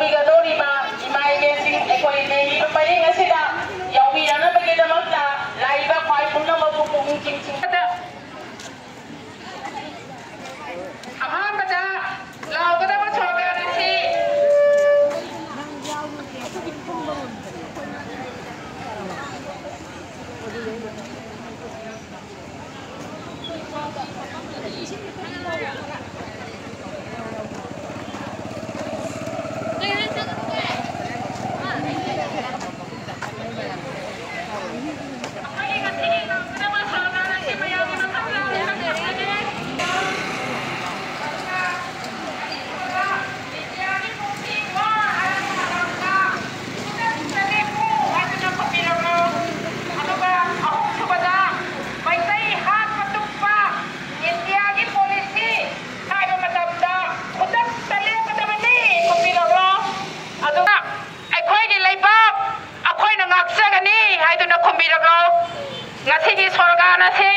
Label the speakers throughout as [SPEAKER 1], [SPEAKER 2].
[SPEAKER 1] Tabigadoriba, Imayasin, Equality, Paring Asida, Yawina Bagidamata, Laiba, Paipuna, Mabu, King. Ahamada, Laugada, Chogarasi. Ngasi sorgana se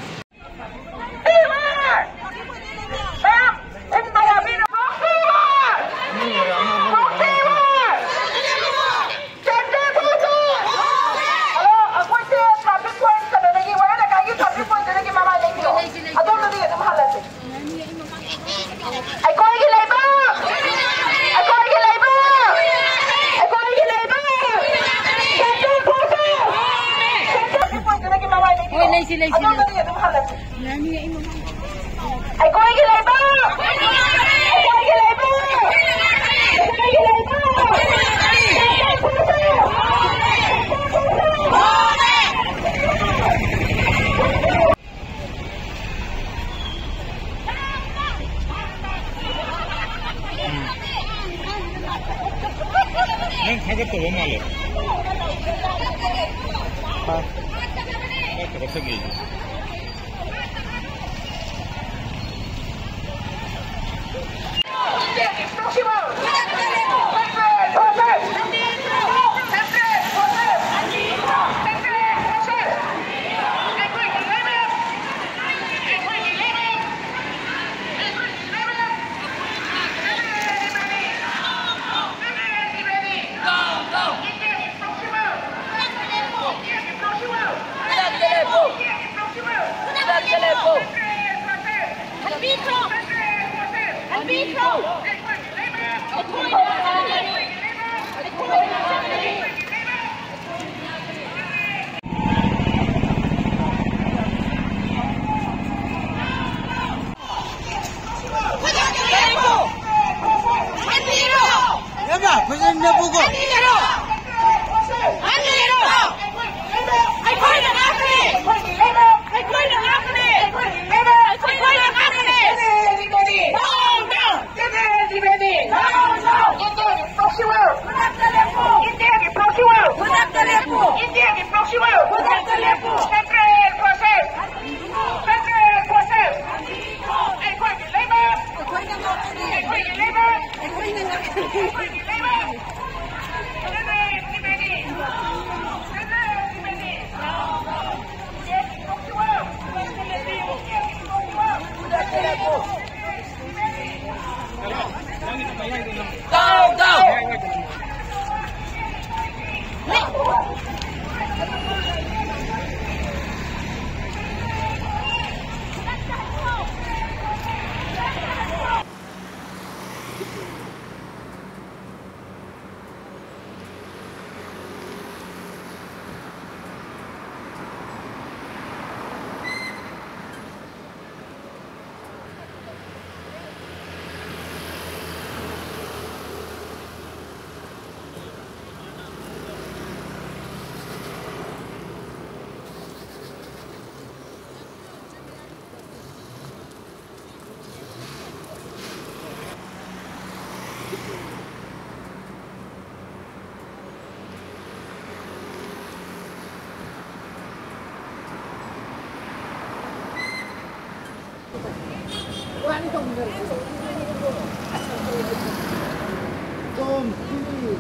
[SPEAKER 2] TOMTV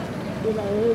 [SPEAKER 2] Belain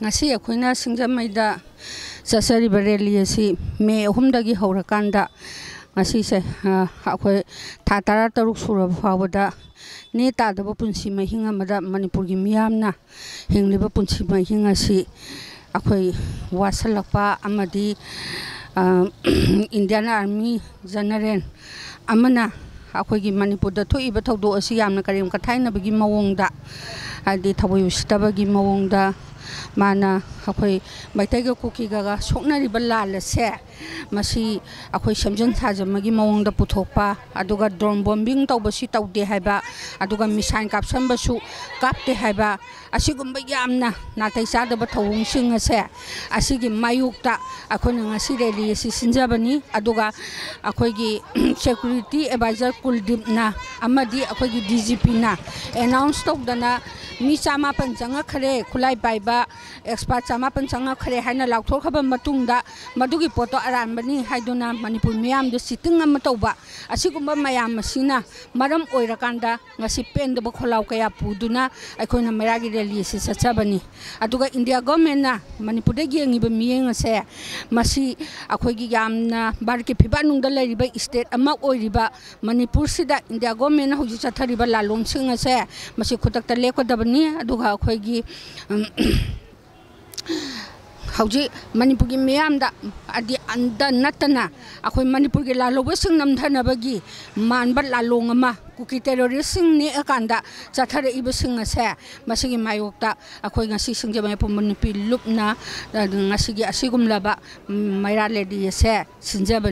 [SPEAKER 3] Ngasi akoina Singjamayda Sasariba rally asi May 3 haurakanda ngasi se akoi tha tara taruk surab fawada ne tadaba punsi mahinga mada Manipurgi miyamna hingliba punsi mahinga si akoi wasalakpa amadi Indian Army General amana akoigi Manipurda thoiba thawdo asi yamna karim kathaina bagi mawongda adi thawoi ustabagi mawongda mana akoi maitaiga kukiga soknariba lalase masi akoi samjan sajamagi mawongda puthokpa aduga drone bombing tawbasi tawde haiba aduga missile kapsanbasu kapte haiba asigumba yamna natai sadaba thawung singase asigi mayukta akoina ngasi rally asi sinjabani aduga akoigi security advisor kuldipna amadi akoigi DGP na announce tawdana mi chama panjanga khare khulai baiba expert chama panjanga khare haina laukthor khaba matungda madugi poto aranbani haiduna Manipur miyam do sitting am tawba asigumba mayam masina maram oirakanda ngasi pendaba kholau kaya puduna aikoina Meira gi rally si sachabani aduga India government na Manipur de gengiba miyeng ase masi akoigi yamna barke phibanungda lariba state ama oiriba Manipur sida India government na hoji chathariba lalong sing ase masi khutakta lekodabani aduga akoigi Hauji Manipurgi miyamda adi anda natana akoi Manipurgi laloba sing namthana bagi manbat lalong ama kuki terrorist sing ne akanda chathara iba sing ase masigi mayokta akoi ngasi singje mai pumuni pi lupna ngasi gi asigum laba Meira lady ase sinjaba